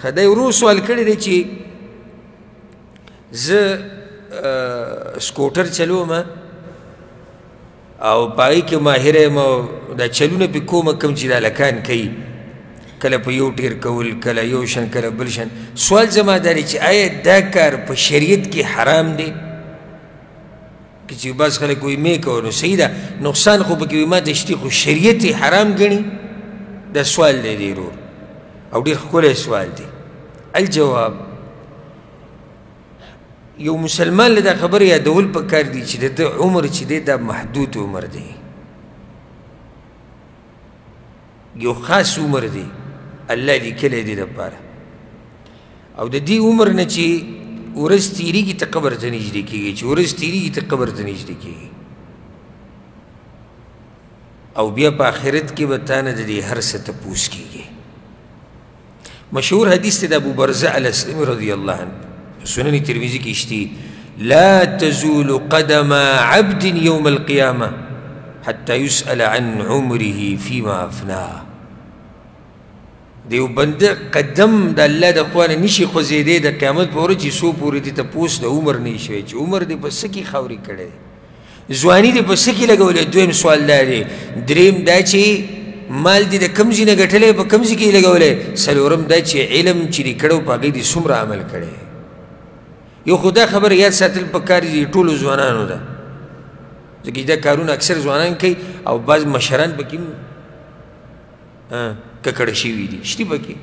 خدای ورو سوال کړی دی چې زه سکوټر چلوم او په هغې کې ماهره یم او دا چلونه پې کوم کوم چې دا هلکان کوي کله په یو ټیر کول کله یو شن کله بل شن سوال زما دا دی چې آیا دا کار په شریعت کې حرام دی که چې بعض خلک وایي مې کوه نو صحیح ده نقصان خو پکې وي ما ته شتي خو شریعت یې حرام ګڼي دا سوال دی دی ورور او ډېر ښکلی سوال دی الجواب یو مسلمان له دا خبره یادول پکار دي چې د ده عمر چې دی دا محدود عمر دی یو خاص عمر دی الله لیکلی دی دپاره او د دې عمر نه چې ورځ تېرېږي ته قبر ته نږدې کېږي چې ورځ تېرېږي ته قبر ته نږدې کېږي او بیا په آخرت کې به تا نه د دې هر څه تپوس کېږي مشهور حدیث دی د ابو برزه الاسلمي رضی الله عنه سنن ترمذي کې شتي لا تزول قدم عبد يوم القيامة حتى يسأل عن عمره فيما أفناه دیو بنده قدم د الله د خوا نه نشي خوځېدی د قیامت په ورځ چې څو پورې دې تپوس د عمر نه شوی چې عمر دې په څه کې خاورې کړی دی ځواني دې په څه کې لګولی دویم سوال دا دی درېیم دا چې مال دې د کوم ځای نه ګټلی په کوم ځای کې یې لګولی څلورم دا چې علم چې دې کړی په هغې دې څومره عمل کړی یو خو دا خبره یاد ساتل پکار دي ټولو ځوانانو ده ځکه دا کارونه اکثر ځوانان کوي او بعض مشران پکې ککړه شوي دي شتي پکې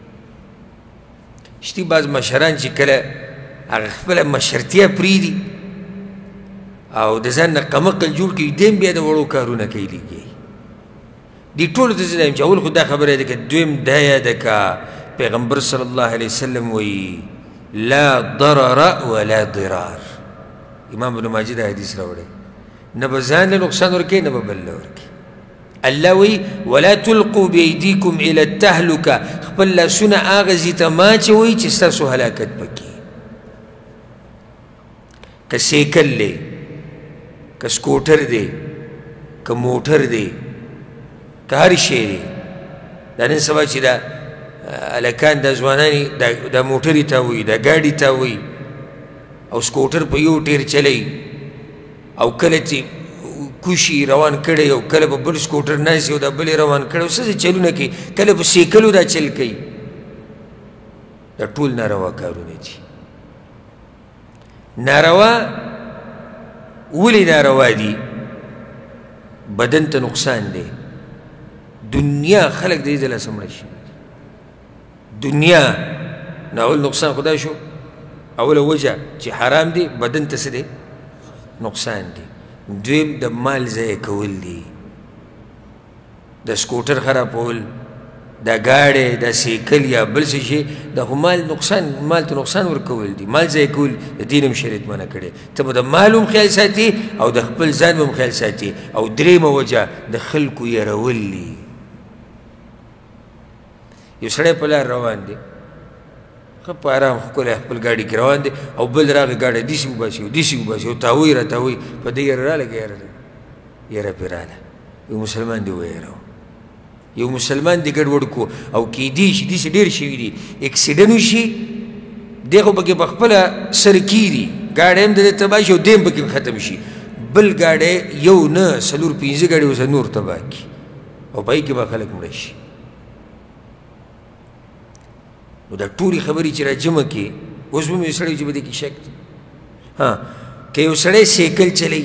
شتي بعض مشران چې کله هغه خپله مشرتیا پرېږدي او د ځان نه قمقل جوړ کړي دیم بیا د وړو کارونه کوي لګي دې ټولو ته زه وایم چې اول خو دا خبره یاده که دویم دا یاده که پیغمبر صلی الله علیه وسلم وایي لا ضرر ولا ضرار امام ابن ماجه دا حدیث راوړی نه به ځان له نقصان ورکوي نه به بل له ورکوي الله وی ولا تلقوا بأيديكم إلى التهلكة خپل لاسونه هغه ځای ته مه اچوئ چې ستاسو هلاکت پکې که سیکل دی که سکوټر دی که موټر دی که هر شی دی دا نن سبا چې دا هلکان دا ځوانان دا موټرې ته وایي دا ګاډي ته وایي او سکوټر په یو ټیر چلی او کله چې کوشي روان کړی او کله په بل سکوټر ناست او دا بل یې روان کړی او څه چلونه کوي کله په سیکلو دا چل کوي دا ټول ناروا کارونه دي ناروا ولې ناروا دي بدن ته نقصان دی دنیا خلق د دې ځله سمړه شي دنیا نه اول نقصان خدا شو اوله وجه چې حرام دی بدن ته څه دی نقصان دی دویم د مال ضایع کول دي د سکوټر خرابول د ګاډی د سیکل یا بل څه شي د خو مال ته نقصان ورکول دي مال ضایع کول د دین هم شریعت منع کړی ته به د مال هم خیال ساتي او د خپل ځان هم خیال ساتي او درېیمه وجه د خلکو یرول دي یو سړی په لار روان دی ښه په ارام ښکلی خپل ګاډي کې روان دی او بل راغی ګاډی داسې وباسي او داسې وباسي او تاوی را تاوی په دې یره رالګه یره پرې راله یو مسلمان دی ویرو یو مسلمان دی ګډوډ کو او کیدی شي داسې ډېر شوي دي اکسیډنټ وشي دی خو پکې په خپله سر کیږي ګاډی هم د دې تباه شي او دی هم پکې ختم شي بل ګاډی یو نه څلور پنځه ګاډي اوس نور تباه کړي او په هغې کې به خلک مړه شي نو دا ټولې خبرې چې را جمع کړي اوس به مې یو سړی چې په دې کې شک دی که یو سړی سیکل چلی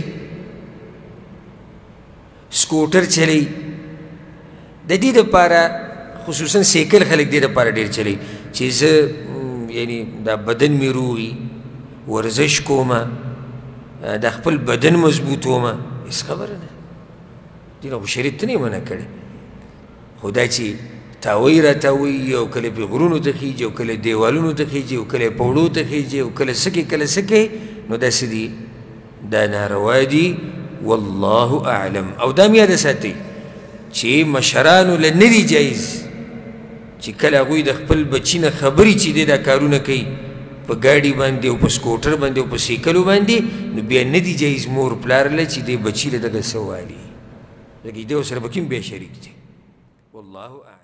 سکوټر چلی د دې دپاره خصوصا سیکل خلک دې دپاره ډېر چلی چې زه یعنی دا بدن مې روغي ورزش کومه د خپل بدن مضبوطومه هېڅ خبره نه دې نه خو شریعت ته نه یې منع کړی خو دا چې تاوی را تاوی او کله په غرونو ته خیجي او کله دیوالونو ته خیجي او کله په وړو ته خیجي او کله څه کوي کله څه کوي نو داسې دي دا ناروا دي والله اعلم او دا م یاده ساتئ چې مشرانو له نه دي جایز چې کله هغوی د خپل بچي نه خبرې چې دی دا کارونه کوي په ګاډي باندې او په سکوټر باندې او په سیکلو باندې نو بیا نه دي جایز مور پلار له چې دی بچي له دغه څه والي ځکه دی ورسره به کوم بیا شریک دی والله اعلم